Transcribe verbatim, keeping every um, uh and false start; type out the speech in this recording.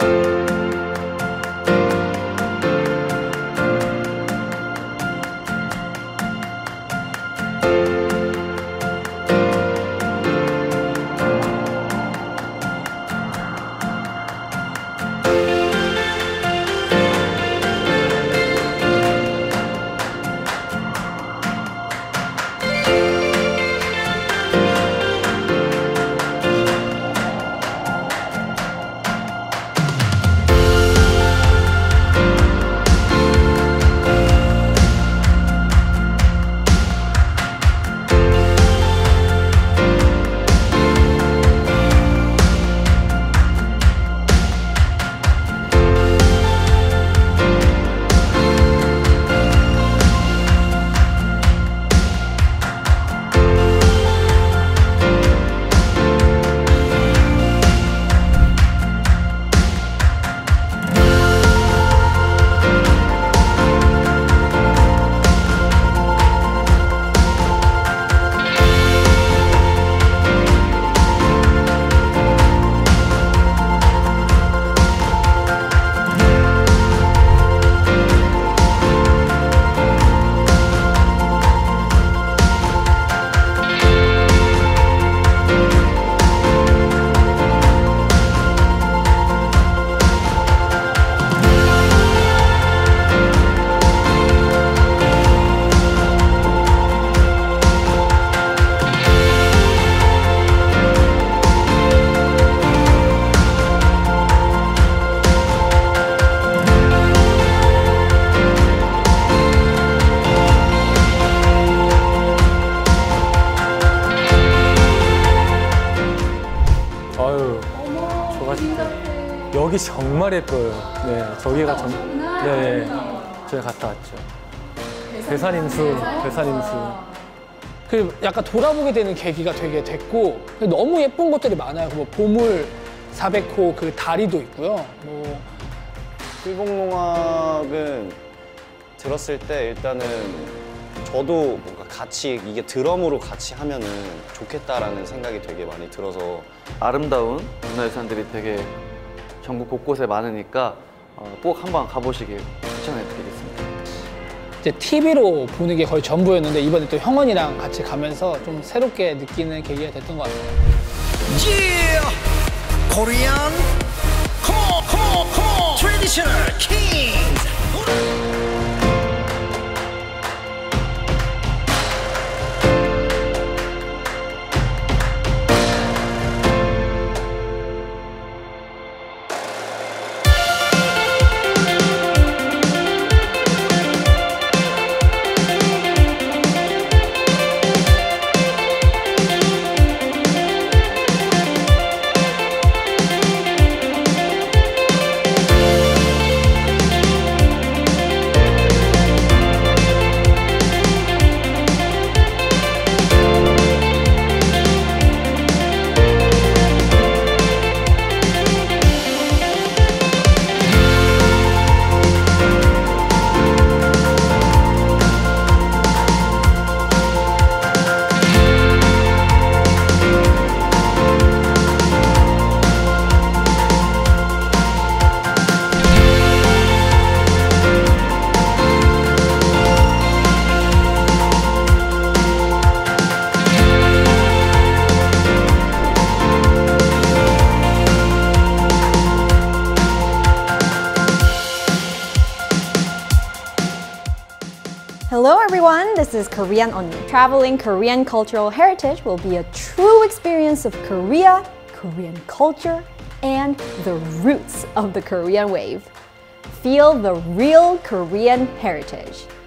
여기 정말 예뻐요. 네, 저기가 정, 네, 저희 갔다 왔죠. 대산임수, 대산임수. 그 약간 돌아보게 되는 계기가 되게 됐고 너무 예쁜 것들이 많아요. 뭐 보물 사백 호 그 다리도 있고요. 뭐 필봉농악은 들었을 때 일단은 저도 뭔가 같이 이게 드럼으로 같이 하면은 좋겠다라는 생각이 되게 많이 들어서 아름다운 문화유산들이 되게 전국 곳곳에 많으니까 꼭 한번 가보시길 추천해드리겠습니다. 이제 티비로 보는 게 거의 전부였는데 이번에 또 형원이랑 같이 가면서 좀 새롭게 느끼는 계기가 됐던 것 같아요. Yeah! Korean! Come on, come on, come on! Traditional Kings! Hello everyone, this is Korean Onni. Traveling Korean cultural heritage will be a true experience of Korea, Korean culture, and the roots of the Korean wave. Feel the real Korean heritage.